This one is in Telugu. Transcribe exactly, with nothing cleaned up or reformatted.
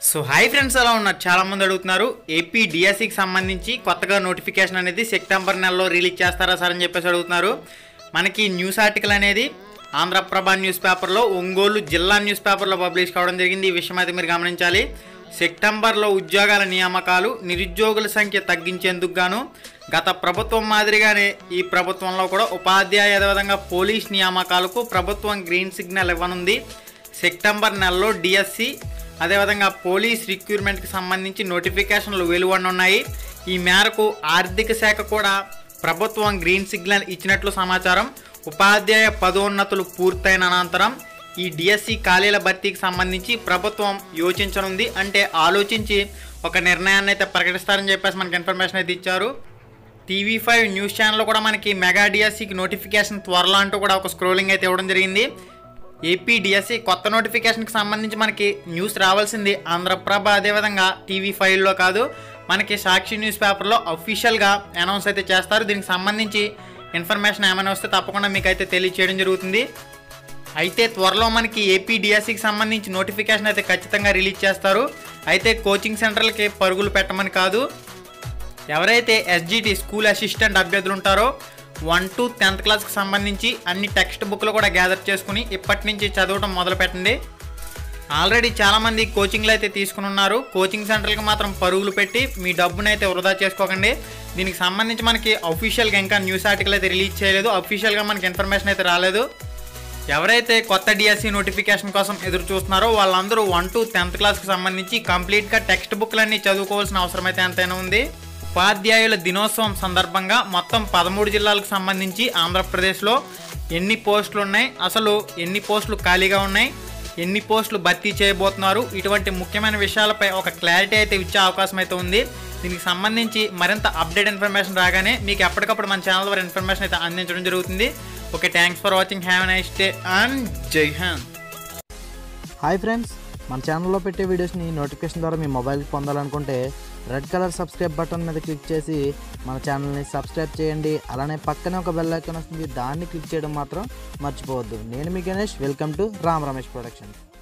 సో హాయ్ ఫ్రెండ్స్, ఎలా ఉన్నారు? చాలా మంది అడుగుతున్నారు ఏపీ డిఎస్సికి సంబంధించి కొత్తగా నోటిఫికేషన్ అనేది సెప్టెంబర్ నెలలో రిలీజ్ చేస్తారా సార్ అని చెప్పేసి అడుగుతున్నారు. మనకి న్యూస్ ఆర్టికల్ అనేది ఆంధ్రప్రభ న్యూస్ పేపర్లో, ఒంగోలు జిల్లా న్యూస్ పేపర్లో పబ్లిష్ కావడం జరిగింది. ఈ విషయం అయితే మీరు గమనించాలి. సెప్టెంబర్లో ఉద్యోగాల నియామకాలు, నిరుద్యోగుల సంఖ్య తగ్గించేందుకు గాను గత ప్రభుత్వం మాదిరిగానే ఈ ప్రభుత్వంలో కూడా ఉపాధ్యాయ అదేవిధంగా పోలీస్ నియామకాలకు ప్రభుత్వం గ్రీన్ సిగ్నల్ ఇవ్వనుంది. సెప్టెంబర్ నెలలో డిఎస్సి అదేవిధంగా పోలీస్ రిక్రూట్మెంట్కి సంబంధించి నోటిఫికేషన్లు వెలువడనున్నాయి. ఈ మేరకు ఆర్థిక శాఖ కూడా ప్రభుత్వం గ్రీన్ సిగ్నల్ ఇచ్చినట్లు సమాచారం. ఉపాధ్యాయ పదోన్నతులు పూర్తయిన అనంతరం ఈ డిఎస్సి ఖాళీల భర్తీకి సంబంధించి ప్రభుత్వం యోచించనుంది. అంటే ఆలోచించి ఒక నిర్ణయాన్ని అయితే ప్రకటిస్తారని చెప్పేసి మనకి ఇన్ఫర్మేషన్ అయితే ఇచ్చారు. టీవీ ఫైవ్ న్యూస్ ఛానల్లో కూడా మనకి మెగా డిఎస్సికి నోటిఫికేషన్ త్వరలో అంటూ కూడా ఒక స్క్రోలింగ్ అయితే ఇవ్వడం జరిగింది. ఏపీ డిఎస్సి కొత్త నోటిఫికేషన్కి సంబంధించి మనకి న్యూస్ రావాల్సింది ఆంధ్రప్రభ అదేవిధంగా టీవీ ఫైవ్లో కాదు, మనకి సాక్షి న్యూస్ పేపర్లో అఫీషియల్గా అనౌన్స్ అయితే చేస్తారు. దీనికి సంబంధించి ఇన్ఫర్మేషన్ ఏమైనా వస్తే తప్పకుండా మీకు అయితే తెలియచేయడం జరుగుతుంది. అయితే త్వరలో మనకి ఏపీ డిఎస్సికి సంబంధించి నోటిఫికేషన్ అయితే ఖచ్చితంగా రిలీజ్ చేస్తారు. అయితే కోచింగ్ సెంటర్లకి పరుగులు పెట్టమని కాదు, ఎవరైతే ఎస్జిటి స్కూల్ అసిస్టెంట్ అభ్యర్థులు ఉంటారో వన్ టు టెన్త్ క్లాస్కి సంబంధించి అన్ని టెక్స్ట్ బుక్లు కూడా గ్యాదర్ చేసుకుని ఇప్పటి నుంచి చదవడం మొదలు పెట్టండి. ఆల్రెడీ చాలామంది కోచింగ్లు అయితే తీసుకుని ఉన్నారు. కోచింగ్ సెంటర్కి మాత్రం పరుగులు పెట్టి మీ డబ్బును అయితే వృధా చేసుకోకండి. దీనికి సంబంధించి మనకి అఫీషియల్గా ఇంకా న్యూస్ ఆర్టికల్ అయితే రిలీజ్ చేయలేదు, అఫీషియల్గా మనకి ఇన్ఫర్మేషన్ అయితే రాలేదు. ఎవరైతే కొత్త డిఎస్సి నోటిఫికేషన్ కోసం ఎదురు చూస్తున్నారో వాళ్ళందరూ వన్ టు టెన్త్ క్లాస్కి సంబంధించి కంప్లీట్గా టెక్స్ట్ బుక్లన్నీ చదువుకోవాల్సిన అవసరం అయితే ఎంతైనా ఉంది. ఉపాధ్యాయుల దినోత్సవం సందర్భంగా మొత్తం పదమూడు జిల్లాలకు సంబంధించి ఆంధ్రప్రదేశ్లో ఎన్ని పోస్టులు ఉన్నాయి, అసలు ఎన్ని పోస్టులు ఖాళీగా ఉన్నాయి, ఎన్ని పోస్టులు భర్తీ చేయబోతున్నారు, ఇటువంటి ముఖ్యమైన విషయాలపై ఒక క్లారిటీ అయితే ఇచ్చే అవకాశం అయితే ఉంది. దీనికి సంబంధించి మరింత అప్డేట్ ఇన్ఫర్మేషన్ రాగానే మీకు ఎప్పటికప్పుడు మన ఛానల్ ద్వారా ఇన్ఫర్మేషన్ అయితే అందించడం జరుగుతుంది. Okay, thanks for watching. Have a nice day and Jai Hind. Hi friends, మన ఛానల్లో పెట్టే వీడియోస్ని నోటిఫికేషన్ ద్వారా మీ మొబైల్కి పొందాలనుకుంటే రెడ్ కలర్ సబ్స్క్రైబ్ బటన్ మీద క్లిక్ చేసి మన ఛానల్ని సబ్స్క్రైబ్ చేయండి. అలానే పక్కనే ఒక బెల్ ఐకాన్ వస్తుంది, దాన్ని క్లిక్ చేయడం మాత్రం మర్చిపోవద్దు. నేను మీ Ganesh, welcome to Ram Ramesh productions.